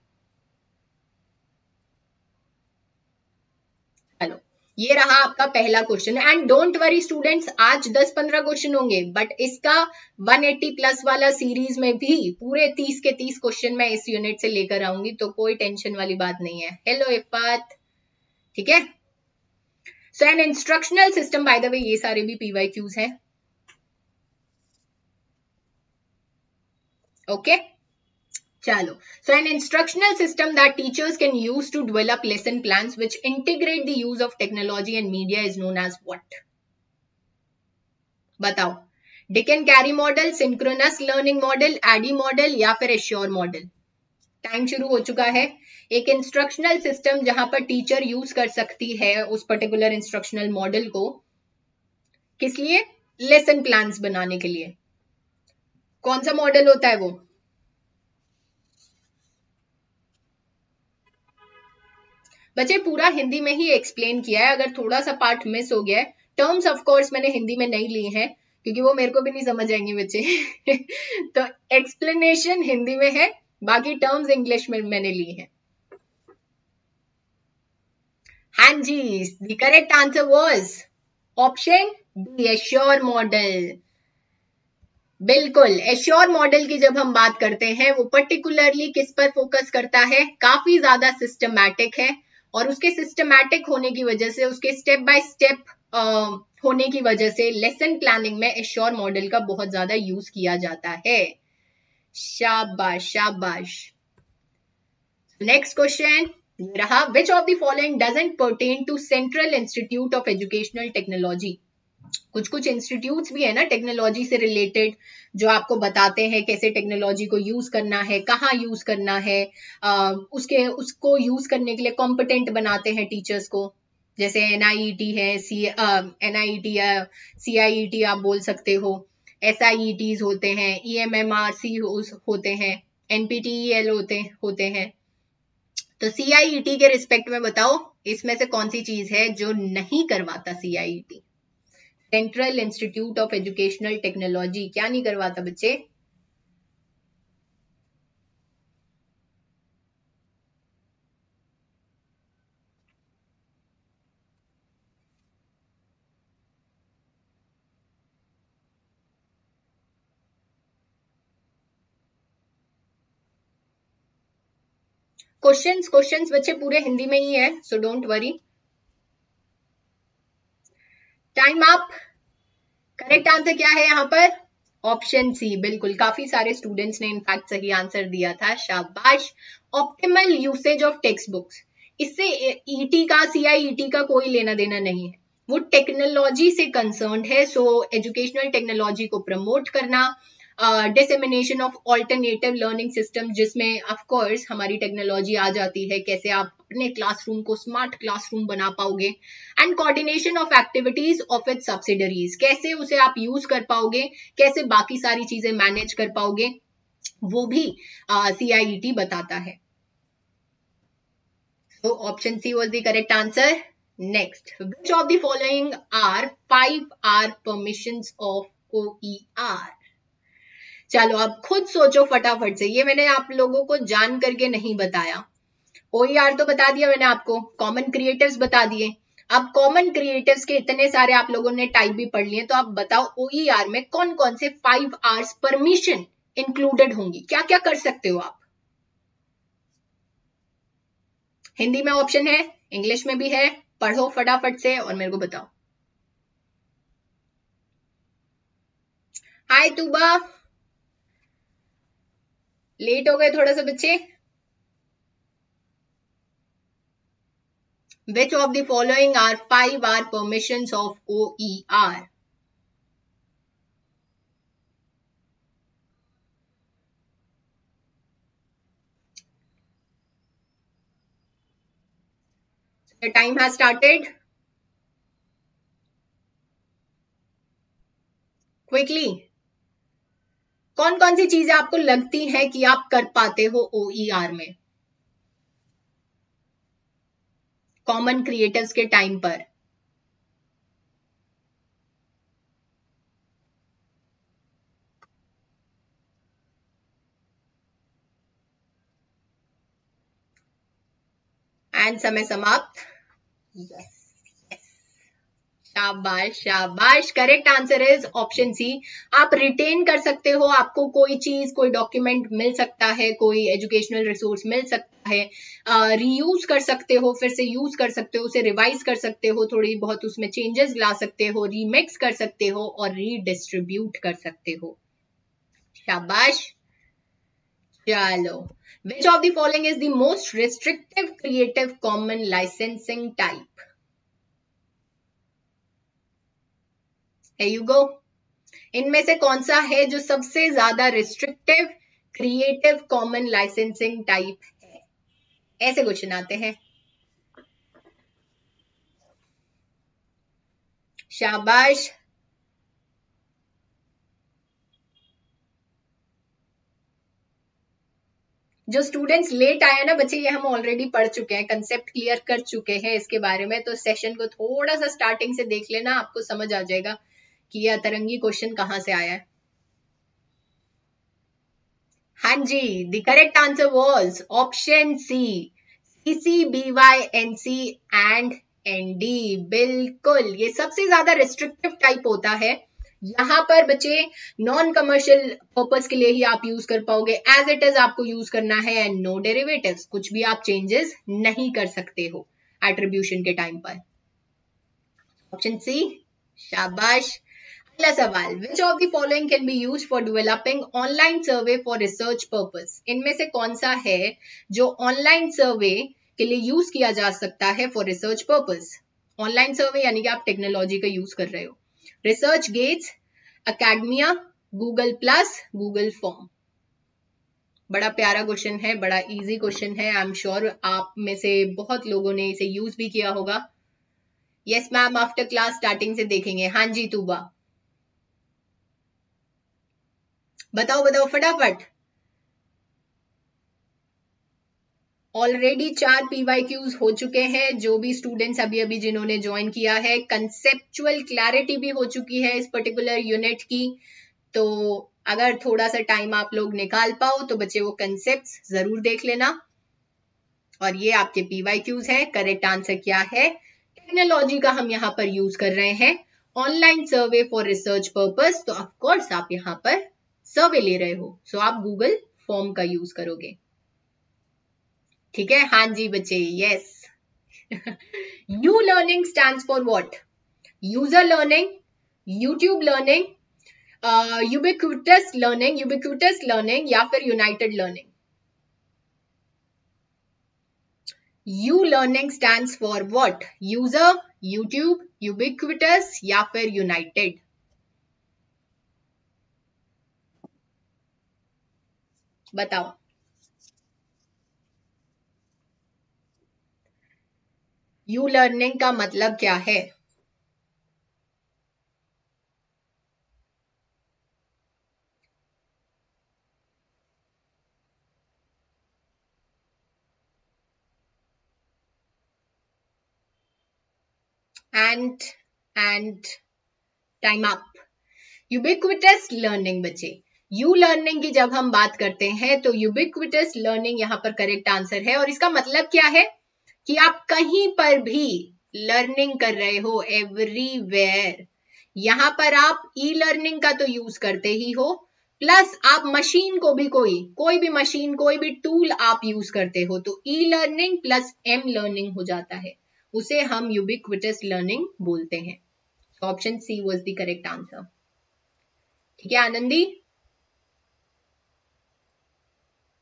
चलो ये रहा आपका पहला question, and don't worry students, आज दस पंद्रह क्वेश्चन होंगे, बट इसका एक सौ अस्सी प्लस वाला सीरीज में भी पूरे तीस के तीस क्वेश्चन मैं इस यूनिट से लेकर आऊंगी, तो कोई टेंशन वाली बात नहीं है। हेलो इफ़ात, ठीक है। So an instructional system, by the way ये सारे भी पीवाई क्यूज हैं, ओके। चलो, so an instructional system that teachers can use to develop lesson plans which integrate the use of technology and media is known as what? बताओ, Dick and Carey model, synchronous learning model, ADDIE model, या फिर assure model? Time शुरू हो चुका है। एक instructional system जहां पर टीचर यूज कर सकती है उस पर्टिकुलर इंस्ट्रक्शनल मॉडल को, किस लिए? लेसन प्लान्स बनाने के लिए। कौन सा मॉडल होता है वो? बच्चे पूरा हिंदी में ही एक्सप्लेन किया है, अगर थोड़ा सा पार्ट मिस हो गया है, टर्म्स ऑफ कोर्स मैंने हिंदी में नहीं ली हैं क्योंकि वो मेरे को भी नहीं समझ आएंगे बच्चे। तो एक्सप्लेनेशन हिंदी में है, बाकी टर्म्स इंग्लिश में मैंने ली हैं। हाँ जी, the correct answer was option D, ASSURE model. बिल्कुल, एश्योर मॉडल की जब हम बात करते हैं, वो पर्टिकुलरली किस पर फोकस करता है? काफी ज्यादा सिस्टमैटिक है, और उसके सिस्टमैटिक होने की वजह से, उसके स्टेप बाय स्टेप होने की वजह से लेसन प्लानिंग में एश्योर मॉडल का बहुत ज्यादा यूज किया जाता है। शाबाश शाबाश। नेक्स्ट क्वेश्चन ये रहा, which of the following doesn't pertain to central institute of educational technology? कुछ कुछ इंस्टीट्यूट्स भी है ना टेक्नोलॉजी से रिलेटेड, जो आपको बताते हैं कैसे टेक्नोलॉजी को यूज करना है, कहाँ यूज करना है, आ, उसके उसको यूज करने के लिए कॉम्पिटेंट बनाते हैं टीचर्स को, जैसे एनआईईटी है, सी एनआईईटी या सीआईईटी आप बोल सकते हो, एसआईईटीज होते हैं, ईएमएमआरसी होते हैं, एनपीटीईएल होते होते हैं। तो सीआईईटी के रिस्पेक्ट में बताओ, इसमें से कौन सी चीज है जो नहीं करवाता CIET? Central institute of educational technology क्या नहीं करवाता बच्चे? क्वेश्चंस क्वेश्चंस बच्चे पूरे हिंदी में ही है, so don't worry. Time up. Correct answer क्या है यहाँ पर? ऑप्शन सी, बिल्कुल, काफी सारे स्टूडेंट्स ने इनफैक्ट सही आंसर दिया था, शाबाश। Optimal usage of text books, इससे ईटी का, सीआईईटी का कोई लेना देना नहीं है, वो टेक्नोलॉजी से कंसर्न्ड है। सो एजुकेशनल टेक्नोलॉजी को प्रमोट करना, dissemination of alternative learning system, जिसमें ऑफ कोर्स हमारी टेक्नोलॉजी आ जाती है, कैसे आप अपने क्लासरूम को स्मार्ट क्लासरूम बना पाओगे, and coordination of activities of its subsidiaries, कैसे उसे आप यूज कर पाओगे, कैसे बाकी सारी चीजें मैनेज कर पाओगे, वो भी सीआईईटी uh, बताता है। So option C was the correct answer. Next, which of the following are five R permissions of O E R? चलो अब खुद सोचो फटाफट से, ये मैंने आप लोगों को जान करके नहीं बताया। O E R तो बता दिया मैंने आपको, कॉमन क्रिएटिव्स बता दिए। अब कॉमन क्रिएटिव्स के इतने सारे आप लोगों ने टाइप भी पढ़ लिए, तो आप बताओ O E R में कौन कौन से फाइव आर्स परमिशन इंक्लूडेड होंगी, क्या क्या कर सकते हो आप? हिंदी में ऑप्शन है, इंग्लिश में भी है, पढ़ो फटाफट से और मेरे को बताओ। हाय तुबा, लेट हो गए थोड़ा सा बच्चे। Which of the following are five R permissions of O E R? The time has started. Quickly. कौन कौन सी चीजें आपको लगती हैं कि आप कर पाते हो O E R में, कॉमन क्रिएटिव्स के टाइम पर? एंड समय समाप्त। यस, शाबाश शाबाश। Correct answer is option C. आप रिटेन कर सकते हो, आपको कोई चीज, कोई डॉक्यूमेंट मिल सकता है, कोई एजुकेशनल रिसोर्स मिल सकता है, रीयूज कर सकते हो, फिर से यूज कर सकते हो, उसे रिवाइज कर सकते हो, थोड़ी बहुत उसमें चेंजेस ला सकते हो, रीमिक्स कर सकते हो और रीडिस्ट्रीब्यूट कर सकते हो। शाबाश। चलो, which of the following is the most restrictive creative common licensing type? Here you go. इनमें से कौन सा है जो सबसे ज्यादा restrictive creative common licensing type है? ऐसे क्वेश्चन आते हैं। शाबाश। जो स्टूडेंट्स लेट आए ना बच्चे, ये हम ऑलरेडी पढ़ चुके हैं, कंसेप्ट क्लियर कर चुके हैं इसके बारे में, तो सेशन को थोड़ा सा स्टार्टिंग से देख लेना, आपको समझ आ जाएगा कि ये अतरंगी क्वेश्चन कहां से आया है। हाँ जी, the correct answer was option C, C C B Y N C and N D. बिल्कुल, ये सबसे ज्यादा रिस्ट्रिक्टिव टाइप होता है। यहाँ पर बच्चे नॉन कमर्शियल पर्पस के लिए ही आप यूज कर पाओगे, एज इट इज आपको यूज करना है, एंड नो डेरिवेटिव्स, कुछ भी आप चेंजेस नहीं कर सकते हो एट्रीब्यूशन के टाइम पर। Option C. शाबाश। अगला सवाल, which of the following can be use for developing online survey for research purpose? इनमें से कौन सा है जो ऑनलाइन सर्वे के लिए यूज किया जा सकता है for research purpose? Online survey यानी कि आप टेक्नोलॉजी का यूज कर रहे हो। Research gates, academia, Google plus, Google form. बड़ा प्यारा क्वेश्चन है, बड़ा इजी क्वेश्चन है। आई एम श्योर आप में से बहुत लोगों ने इसे यूज भी किया होगा। Yes ma'am, after class starting से देखेंगे। हाँ जी तूबा, बताओ बताओ फटाफट। ऑलरेडी चार पीवाईक्यूज हो चुके हैं, जो भी स्टूडेंट्स अभी अभी जिन्होंने ज्वाइन किया है। कंसेप्चुअल क्लैरिटी भी हो चुकी है इस पर्टिकुलर यूनिट की, तो अगर थोड़ा सा टाइम आप लोग निकाल पाओ तो बच्चे वो कंसेप्ट्स जरूर देख लेना। और ये आपके पीवाईक्यूज हैं। करेक्ट आंसर क्या है? टेक्नोलॉजी का हम यहाँ पर यूज कर रहे हैं, online survey for research purpose, तो ऑफकोर्स आप यहाँ पर सर्वे ले रहे हो, सो आप गूगल फॉर्म का यूज करोगे। ठीक है, हाँ जी बच्चे, yes. U learning stands for what? User learning, YouTube learning, ubiquitous learning, ubiquitous learning या फिर united learning? U learning stands for what? User, YouTube, ubiquitous या फिर यूनाइटेड? बताओ। यू लर्निंग का मतलब क्या है? And and time up. Ubiquitous learning बच्चे, यू लर्निंग की जब हम बात करते हैं तो यूबिक्विटस लर्निंग यहाँ पर करेक्ट आंसर है। और इसका मतलब क्या है कि आप कहीं पर भी लर्निंग कर रहे हो, एवरीवेयर। यहाँ पर आप ई लर्निंग का तो यूज करते ही हो, प्लस आप मशीन को भी, कोई कोई भी मशीन, कोई भी टूल आप यूज करते हो, तो E learning plus M learning हो जाता है, उसे हम यूबिक्विटस लर्निंग बोलते हैं। Option C was the correct answer. ठीक है Anandi?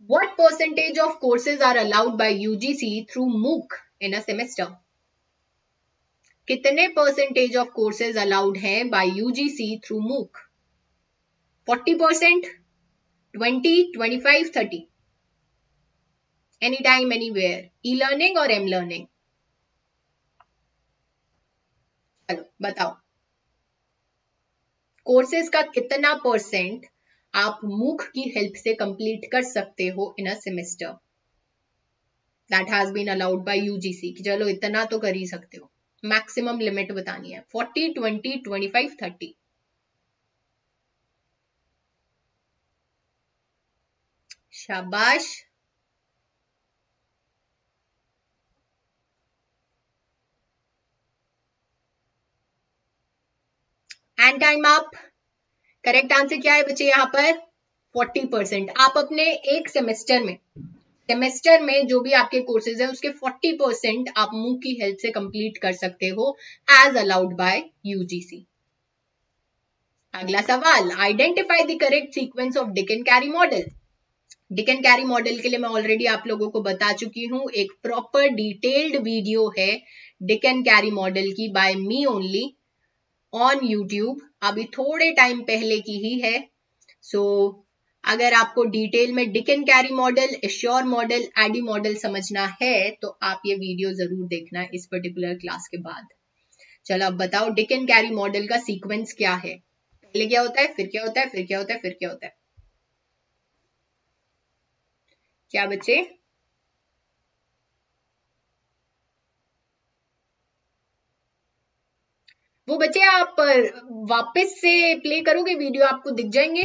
What percentage of courses are allowed by U G C through MOOC in a semester? कितने percentage of courses allowed हैं by U G C through MOOC? forty percent, twenty, twenty-five, thirty. Anytime, anywhere. E-learning और M-learning? चलो बताओ, courses का कितना percent आप मूक की हेल्प से कंप्लीट कर सकते हो in a semester that has been allowed by UGC? कि चलो इतना तो कर ही सकते हो, मैक्सिमम लिमिट बतानी है। Forty, twenty, twenty five, thirty? शाबाश। And time up. Correct answer क्या है बच्चे यहाँ पर? Forty percent. आप अपने एक सेमेस्टर में सेमेस्टर में जो भी आपके कोर्सेज है उसके फोर्टी परसेंट आप मूक की हेल्प से कंप्लीट कर सकते हो एज अलाउड बाय यूजीसी। अगला सवाल, identify the correct sequence of Dick and Carey model. Dick and Carey model के लिए मैं ऑलरेडी आप लोगों को बता चुकी हूं, एक प्रॉपर डिटेल्ड वीडियो है डिक एंड कैरी मॉडल की by me only on YouTube, अभी थोड़े टाइम पहले की ही है। सो so, अगर आपको डिटेल में Dick and Carey model, ASSURE model, ADDIE model समझना है तो आप ये वीडियो जरूर देखना इस पर्टिकुलर क्लास के बाद। चलो अब बताओ डिक एंड कैरी मॉडल का सीक्वेंस क्या है? पहले क्या होता है, फिर क्या होता है, फिर क्या होता है, फिर क्या होता है? क्या बच्चे? वो बच्चे आप वापस से प्ले करोगे वीडियो, आपको दिख जाएंगे।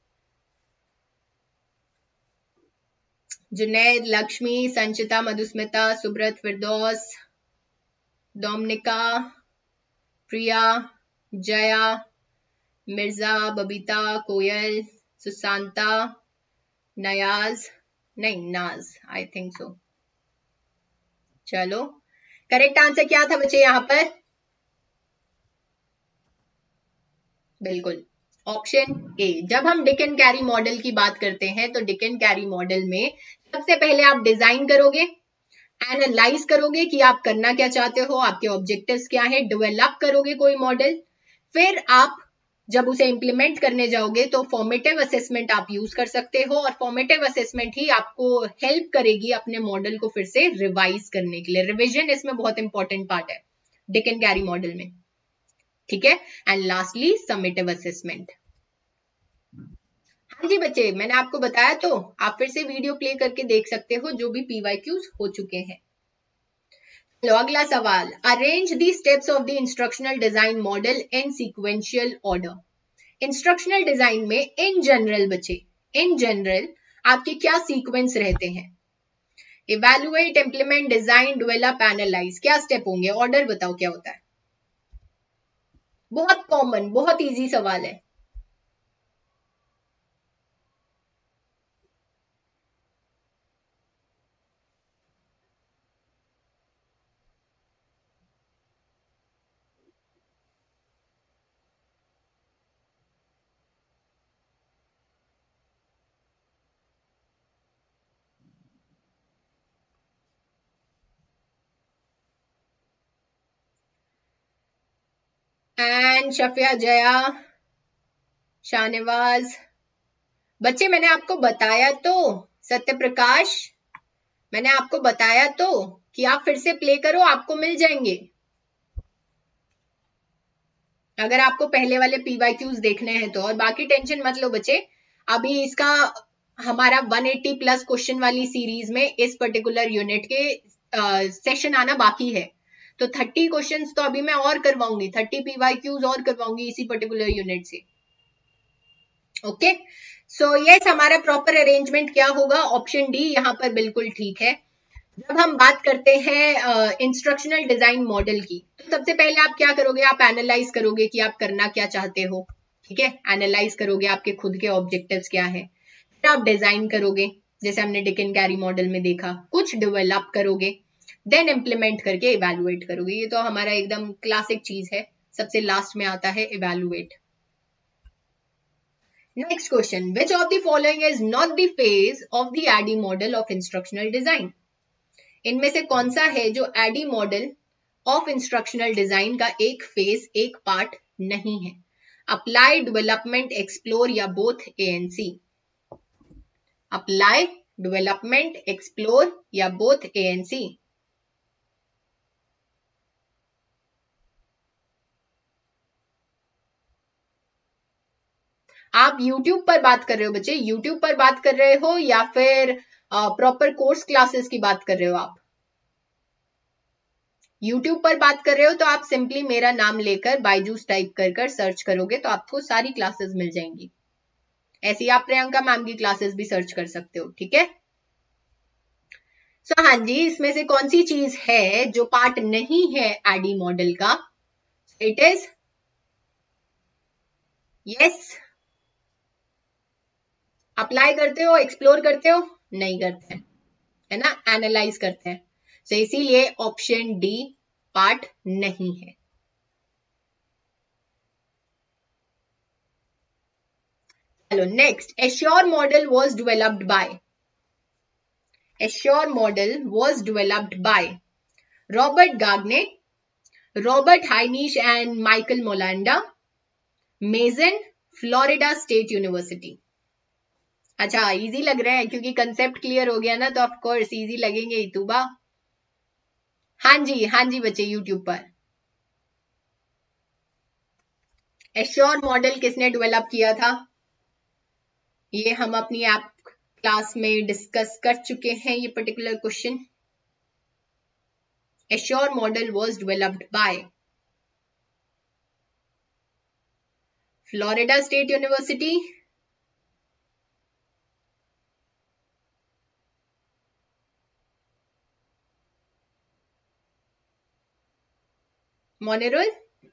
जुनैद, लक्ष्मी, संचिता, मधुस्मिता, सुब्रत, फिरदौस, डोमनिका, प्रिया, जया, मिर्जा, बबीता, कोयल, सुशांता, नयाज, नहीं नाज, आई थिंक सो। चलो करेक्ट आंसर क्या था बच्चे यहाँ पर? बिल्कुल ऑप्शन ए। जब हम डिक एंड कैरी मॉडल की बात करते हैं तो डिक एंड कैरी मॉडल में सबसे पहले आप डिजाइन करोगे, एनालाइज करोगे कि आप करना क्या चाहते हो, आपके ऑब्जेक्टिव्स क्या है, डेवलप करोगे कोई मॉडल, फिर आप जब उसे इंप्लीमेंट करने जाओगे तो फॉर्मेटिव असेसमेंट आप यूज कर सकते हो और फॉर्मेटिव असेसमेंट ही आपको हेल्प करेगी अपने मॉडल को फिर से रिवाइज करने के लिए। रिविजन इसमें बहुत इंपॉर्टेंट पार्ट है डिक एंड कैरी मॉडल में, ठीक है। And lastly summative assessment. हाँ जी बच्चे, मैंने आपको बताया तो आप फिर से वीडियो प्ले करके देख सकते हो जो भी पीवाईक्यूज हो चुके हैं। चलो अगला सवाल, arrange the steps of the instructional design model in sequential order. Instructional design में इन जनरल बच्चे, इन जनरल आपके क्या सीक्वेंस रहते हैं? Evaluate, implement, design, develop, analyse, क्या स्टेप होंगे? ऑर्डर बताओ क्या होता है? बहुत कॉमन, बहुत इजी सवाल है। एंड शफिया, जया, शाहनवाज, बच्चे मैंने आपको बताया तो, सत्य प्रकाश, मैंने आपको बताया तो कि आप फिर से प्ले करो, आपको मिल जाएंगे। अगर आपको पहले वाले पीवाईक्यूज देखने हैं तो। और बाकी टेंशन मत लो बच्चे, अभी इसका हमारा वन एटी प्लस क्वेश्चन वाली सीरीज में इस पर्टिकुलर यूनिट के सेशन आना बाकी है, तो थर्टी क्वेश्चंस तो अभी मैं और करवाऊंगी, थर्टी पीवाईक्यूज और करवाऊंगी इसी पर्टिकुलर यूनिट से। ओके सो यस, हमारा प्रॉपर अरेंजमेंट क्या होगा? ऑप्शन डी यहाँ पर बिल्कुल ठीक है। जब हम बात करते हैं इंस्ट्रक्शनल डिजाइन मॉडल की, तो सबसे पहले आप क्या करोगे? आप एनालाइज करोगे कि आप करना क्या चाहते हो, ठीक है। एनालाइज करोगे आपके खुद के ऑब्जेक्टिव्स क्या है, फिर आप डिजाइन करोगे जैसे हमने डिक एंड कैरी मॉडल में देखा, कुछ डेवलप करोगे, देन इंप्लीमेंट करके इवैल्यूएट करोगे। ये तो हमारा एकदम क्लासिक चीज है, सबसे लास्ट में आता है evaluate. Next question, which of the following is not the phase of the ADDIE model of instructional design? इनमें से कौन सा है जो ADDIE model of instructional design का एक फेज, एक पार्ट नहीं है? अप्लाई, डेवलपमेंट, एक्सप्लोर या both A and C? Apply, development, explore या बोथ ए एंड सी? आप YouTube पर बात कर रहे हो बच्चे? YouTube पर बात कर रहे हो या फिर प्रॉपर कोर्स क्लासेस की बात कर रहे हो? आप YouTube पर बात कर रहे हो तो आप सिंपली मेरा नाम लेकर बायजूस टाइप कर कर सर्च करोगे तो आपको सारी क्लासेस मिल जाएंगी। ऐसी आप प्रियंका मैम की क्लासेस भी सर्च कर सकते हो, ठीक है? सो so, हाँ जी, इसमें से कौन सी चीज है जो पार्ट नहीं है एडी मॉडल का? It is yes. अप्लाई करते हो, एक्सप्लोर करते हो? नहीं करते हैं, है ना, एनालाइज करते हैं। सो so, इसीलिए ऑप्शन डी पार्ट नहीं है। चलो next, ASSURE model was developed by, ASSURE model was developed by Robert Gagne, Robert Heinich and Michael Molenda, Mason, Florida State University. अच्छा, इजी लग रहा है क्योंकि कंसेप्ट क्लियर हो गया ना, तो ऑफ कोर्स इजी लगेंगे ही तुबा। हाँ जी, हाँ जी बच्चे, यूट्यूब पर। एश्योर मॉडल किसने डेवलप किया था? ये हम अपनी ऐप क्लास में डिस्कस कर चुके हैं ये particular question. ASSURE model was developed by Florida State University, Monerul.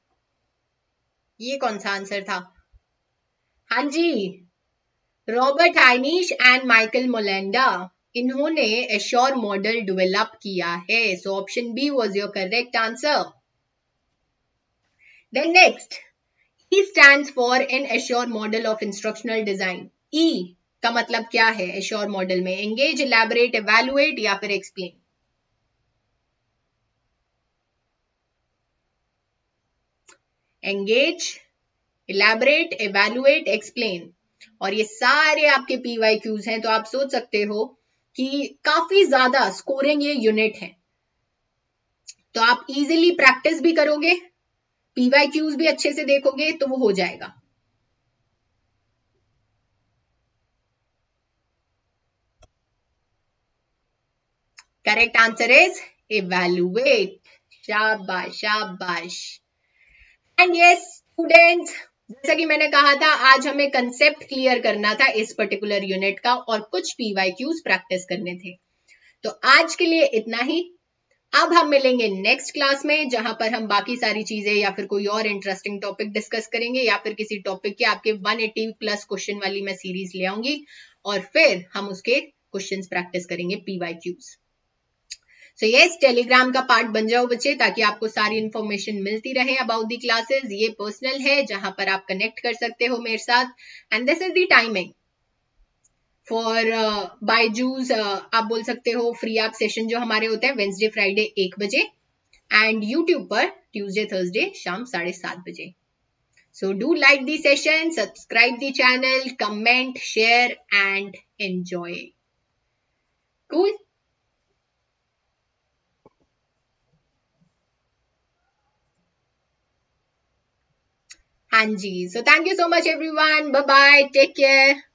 ये कौन सा आंसर था? हाँ जी, Robert Heinich and Michael Molenda, इन्होंने एश्योर मॉडल डेवलप किया है। So option B was your correct answer. Then next, E stands for in Assure Model of Instructional Design. E का मतलब क्या है Assure मॉडल में? Engage, elaborate, evaluate या फिर explain? Engage, elaborate, evaluate, explain. और ये सारे आपके P Y Qs हैं, तो आप सोच सकते हो कि काफी ज्यादा स्कोरिंग ये यूनिट है, तो आप इजीली प्रैक्टिस भी करोगे, P Y Qs भी अच्छे से देखोगे तो वो हो जाएगा। Correct answer is evaluate. शाबाश शाबाश। एंड यस स्टूडेंट्स, जैसा कि मैंने कहा था, आज हमें कंसेप्ट क्लियर करना था इस पर्टिकुलर यूनिट का और कुछ पीवाईक्यूज प्रैक्टिस करने थे। तो आज के लिए इतना ही। अब हम मिलेंगे नेक्स्ट क्लास में, जहां पर हम बाकी सारी चीजें या फिर कोई और इंटरेस्टिंग टॉपिक डिस्कस करेंगे, या फिर किसी टॉपिक के आपके एक सौ अस्सी प्लस क्वेश्चन वाली मैं सीरीज ले आऊंगी और फिर हम उसके क्वेश्चंस प्रैक्टिस करेंगे पीवाईक्यूज। सो यस, टेलीग्राम का पार्ट बन जाओ बच्चे, ताकि आपको सारी इंफॉर्मेशन मिलती रहे अबाउट दी क्लासेस। ये पर्सनल है, जहां पर आप कनेक्ट कर सकते हो मेरे साथ। And this is the timing for Byju's, आप बोल सकते हो फ्री ऐप सेशन जो हमारे होते हैं वेंसडे फ्राइडे एक बजे, एंड यूट्यूब पर ट्यूसडे थर्सडे शाम साढ़े सात बजे। So do like the session, subscribe the channel, comment, share and enjoy. Cool. हाँ जी, so thank you so much everyone, bye bye, take care.